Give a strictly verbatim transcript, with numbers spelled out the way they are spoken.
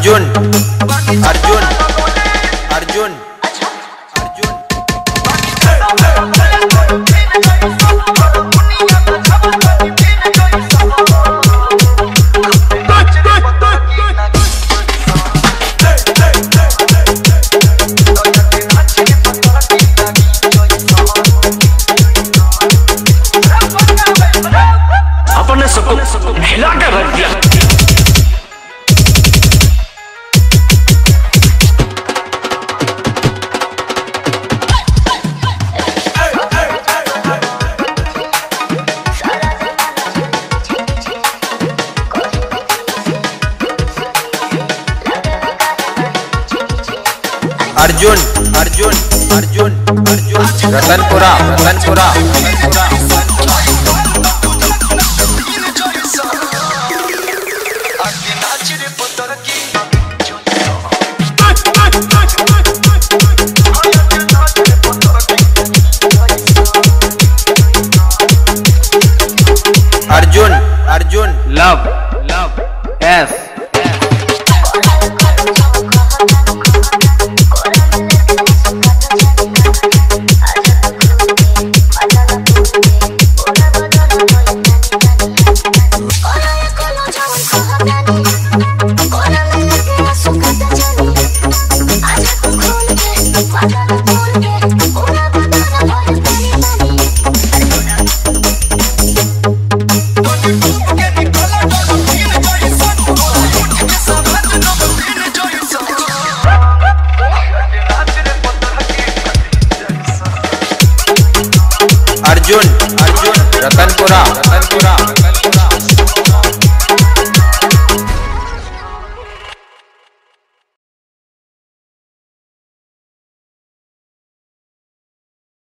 अर्जुन अर्जुन अर्जुन अपने सबको हिला कर रख दिया। Arjun Arjun Arjun Arjun Ratanpura Ratanpura Ratanpura Arjun Arjun love love S Arjun Arjun Ratanpura Ratanpura